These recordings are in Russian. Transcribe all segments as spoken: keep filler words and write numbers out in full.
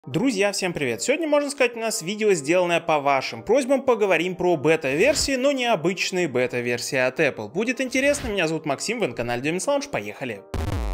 Друзья, всем привет! Сегодня, можно сказать, у нас видео, сделанное по вашим просьбам. Поговорим про бета-версии, но не обычные бета-версии от Apple. Будет интересно, меня зовут Максим, вы на канале Demons Lounge, поехали!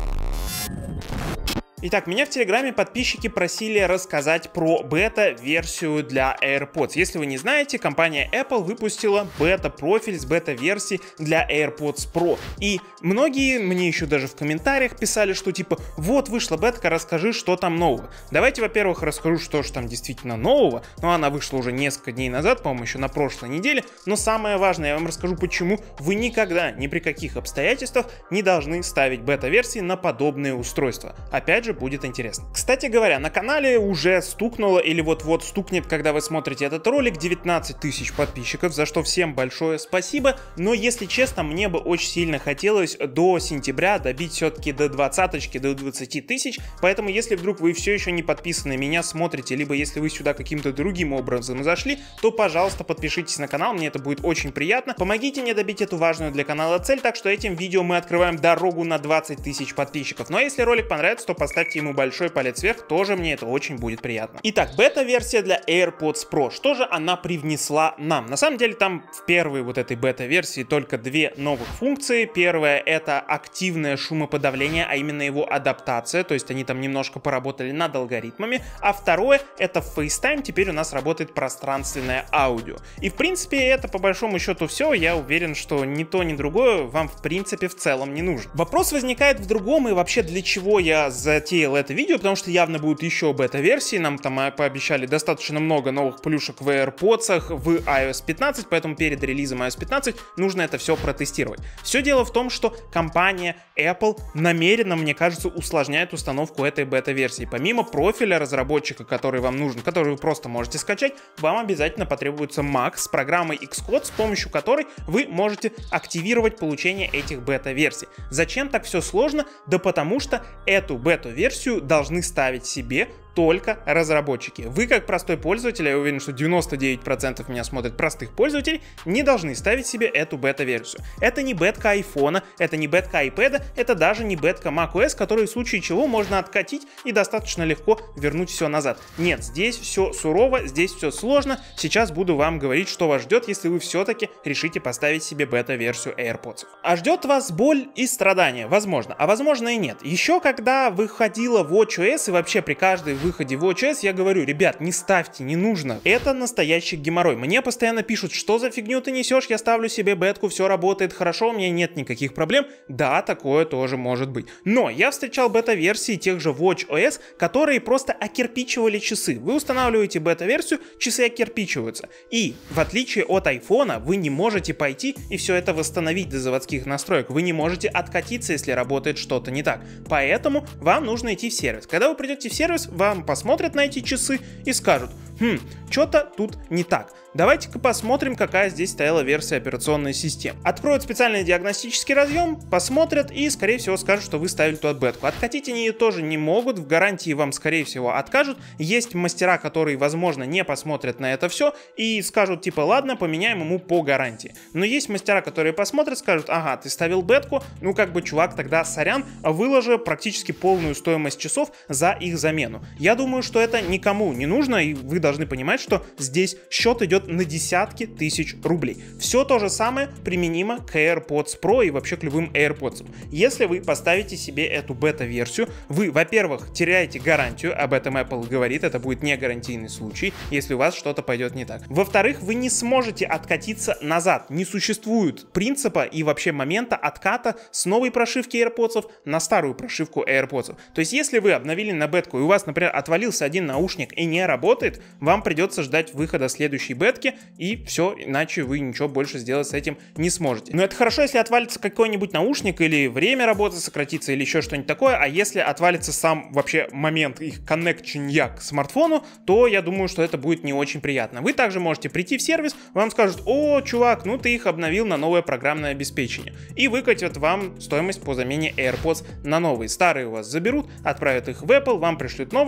Итак, меня в Телеграме подписчики просили рассказать про бета-версию для AirPods. Если вы не знаете, компания Apple выпустила бета-профиль с бета-версией для AirPods Pro. И многие мне еще даже в комментариях писали, что типа, вот вышла бетка, расскажи, что там нового. Давайте, во-первых, расскажу, что же там действительно нового. Но она вышла уже несколько дней назад, по-моему, еще на прошлой неделе. Но самое важное, я вам расскажу, почему вы никогда, ни при каких обстоятельствах не должны ставить бета-версии на подобные устройства. Опять же, будет интересно. Кстати говоря, на канале уже стукнуло или вот-вот стукнет, когда вы смотрите этот ролик, девятнадцать тысяч подписчиков, за что всем большое спасибо. Но если честно, мне бы очень сильно хотелось до сентября добить все-таки до двадцаточки, до двадцати тысяч. Поэтому, если вдруг вы все еще не подписаны, меня смотрите, либо если вы сюда каким-то другим образом зашли, то, пожалуйста, подпишитесь на канал, мне это будет очень приятно. Помогите мне добить эту важную для канала цель, так что этим видео мы открываем дорогу на двадцать тысяч подписчиков. Ну а если ролик понравится, то поставьте ему большой палец вверх, тоже мне это очень будет приятно. Итак, бета-версия для AirPods Pro. Что же она привнесла нам? На самом деле там в первой вот этой бета-версии только две новых функции. Первая — это активное шумоподавление, а именно его адаптация, то есть они там немножко поработали над алгоритмами. А второе — это FaceTime, теперь у нас работает пространственное аудио. И в принципе это по большому счету все. Я уверен, что ни то, ни другое вам в принципе в целом не нужно. Вопрос возникает в другом, и вообще для чего я затеял это видео, потому что явно будут еще бета-версии, нам там пообещали достаточно много новых плюшек в AirPods в ай о эс пятнадцать, поэтому перед релизом ай о эс пятнадцать нужно это все протестировать. Все дело в том, что компания Apple намеренно, мне кажется, усложняет установку этой бета-версии. Помимо профиля разработчика, который вам нужен, который вы просто можете скачать, вам обязательно потребуется Mac с программой Xcode, с помощью которой вы можете активировать получение этих бета-версий. Зачем так все сложно? Да потому что эту бета-версию должны ставить себе только разработчики. Вы, как простой пользователь, я уверен, что девяносто девять процентов меня смотрят простых пользователей, не должны ставить себе эту бета-версию. Это не бетка айфона, это не бетка айпэда, это даже не бетка macOS, который в случае чего можно откатить и достаточно легко вернуть все назад. Нет, здесь все сурово, здесь все сложно. Сейчас буду вам говорить, что вас ждет, если вы все-таки решите поставить себе бета-версию AirPods. А ждет вас боль и страдания, возможно, а возможно и нет. Еще когда выходила watchOS и вообще при каждой выходе в watchOS я говорю, ребят, не ставьте, не нужно. Это настоящий геморрой. Мне постоянно пишут, что за фигню ты несешь, я ставлю себе бетку, все работает хорошо, у меня нет никаких проблем. Да, такое тоже может быть. Но я встречал бета-версии тех же watchOS, которые просто окирпичивали часы. Вы устанавливаете бета-версию, часы окирпичиваются. И в отличие от айфона, вы не можете пойти и все это восстановить до заводских настроек. Вы не можете откатиться, если работает что-то не так. Поэтому вам нужно идти в сервис. Когда вы придете в сервис, вам посмотрят на эти часы и скажут, хм, что-то тут не так. Давайте-ка посмотрим, какая здесь стояла версия операционной системы. Откроют специальный диагностический разъем, посмотрят и, скорее всего, скажут, что вы ставили ту бетку. Откатить они ее тоже не могут, в гарантии вам, скорее всего, откажут. Есть мастера, которые, возможно, не посмотрят на это все и скажут, типа, ладно, поменяем ему по гарантии. Но есть мастера, которые посмотрят, скажут, ага, ты ставил бетку, ну, как бы, чувак, тогда сорян, выложи практически полную стоимость часов за их замену. Я думаю, что это никому не нужно, и вы должны понимать, что здесь счет идет на десятки тысяч рублей. Все то же самое применимо к AirPods Pro и вообще к любым AirPods. Если вы поставите себе эту бета-версию, вы, во-первых, теряете гарантию, об этом Apple говорит, это будет не гарантийный случай, если у вас что-то пойдет не так. Во-вторых, вы не сможете откатиться назад. Не существует принципа и вообще момента отката с новой прошивки AirPods на старую прошивку AirPods. То есть, если вы обновили на бетку и у вас, например, отвалился один наушник и не работает, вам придется ждать выхода следующей бетки, и все, иначе вы ничего больше сделать с этим не сможете. Но это хорошо, если отвалится какой-нибудь наушник или время работы сократится или еще что-нибудь такое, а если отвалится сам вообще момент их коннекчения к смартфону, то я думаю, что это будет не очень приятно. Вы также можете прийти в сервис, вам скажут, о, чувак, ну ты их обновил на новое программное обеспечение, и выкатят вам стоимость по замене AirPods на новые. Старые у вас заберут, отправят их в Apple, вам пришлют новые,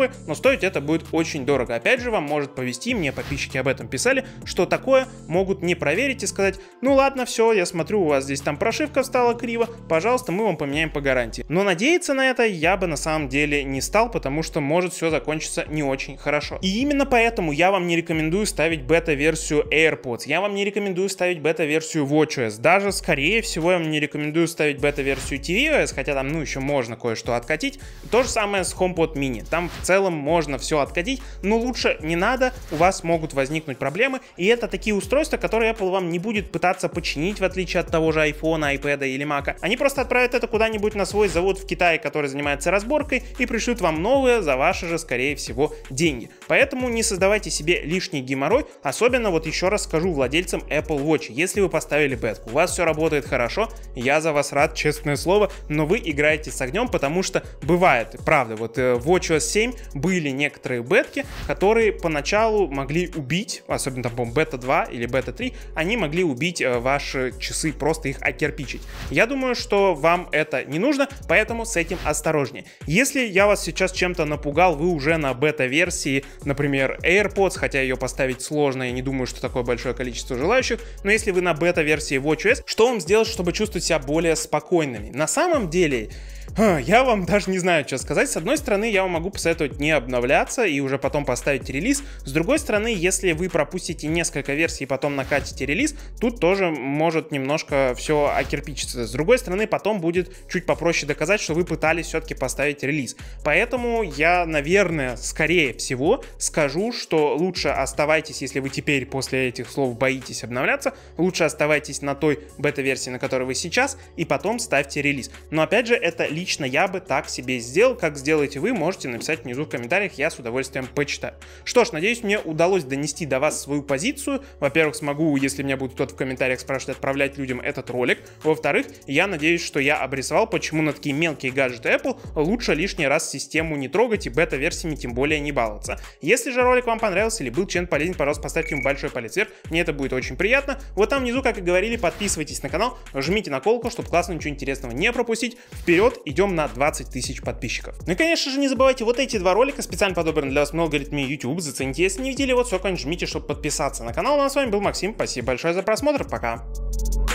такое, но стоить это будет очень дорого. Опять же, вам может повезти, мне подписчики об этом писали, что такое могут не проверить и сказать: ну ладно, все, я смотрю, у вас здесь там прошивка встала криво, пожалуйста, мы вам поменяем по гарантии. Но надеяться на это я бы на самом деле не стал, потому что может все закончиться не очень хорошо. И именно поэтому я вам не рекомендую ставить бета-версию AirPods, я вам не рекомендую ставить бета-версию watchOS, даже скорее всего я вам не рекомендую ставить бета-версию ти ви о эс, хотя там ну еще можно кое-что откатить. То же самое с HomePod mini, там в целом можно все откатить, но лучше не надо, у вас могут возникнуть проблемы, и это такие устройства, которые Apple вам не будет пытаться починить, в отличие от того же iPhone, iPad или Mac. Они просто отправят это куда-нибудь на свой завод в Китае, который занимается разборкой, и пришлют вам новые за ваши же, скорее всего, деньги. Поэтому не создавайте себе лишний геморрой, особенно, вот еще раз скажу владельцам Apple Watch, если вы поставили бетку, у вас все работает хорошо, я за вас рад, честное слово, но вы играете с огнем, потому что бывает, правда, вот в watchOS семь были некоторые бетки, которые поначалу могли убить, особенно там, по-моему, бета два или бета три, они могли убить э, ваши часы, просто их окирпичить. Я думаю, что вам это не нужно, поэтому с этим осторожнее. Если я вас сейчас чем-то напугал, вы уже на бета-версии, например, AirPods, хотя ее поставить сложно, я не думаю, что такое большое количество желающих, но если вы на бета-версии watchOS, что вам сделать, чтобы чувствовать себя более спокойными? На самом деле, я вам даже не знаю, что сказать. С одной стороны, я вам могу посоветовать не обновляться и уже потом поставить релиз. С другой стороны, если вы пропустите несколько версий и потом накатите релиз, тут тоже может немножко все окирпичиться. С другой стороны, потом будет чуть попроще доказать, что вы пытались все-таки поставить релиз. Поэтому я, наверное, скорее всего скажу, что лучше оставайтесь, если вы теперь после этих слов боитесь обновляться, лучше оставайтесь на той бета-версии, на которой вы сейчас, и потом ставьте релиз. Но опять же, это лично я бы так себе сделал. Как сделаете вы, можете написать внизу в комментариях, я с удовольствием почитаю. Что ж, надеюсь, мне удалось донести до вас свою позицию. Во-первых, смогу, если меня будет кто-то в комментариях спрашивать, отправлять людям этот ролик. Во-вторых, я надеюсь, что я обрисовал, почему на такие мелкие гаджеты Apple лучше лишний раз систему не трогать и бета-версиями тем более не баловаться. Если же ролик вам понравился или был чем-то полезен, пожалуйста, поставьте ему большой палец вверх, мне это будет очень приятно. Вот там внизу, как и говорили, подписывайтесь на канал, жмите на колокол, чтобы классно ничего интересного не пропустить. Вперед, идем на двадцать тысяч подписчиков. Ну и, конечно же, не забывайте, вот эти два ролика специально подобраны для вас в алгоритме YouTube. Зацените, если не видели, вот все, конечно, жмите, чтобы подписаться на канал. Ну а с вами был Максим, спасибо большое за просмотр, пока.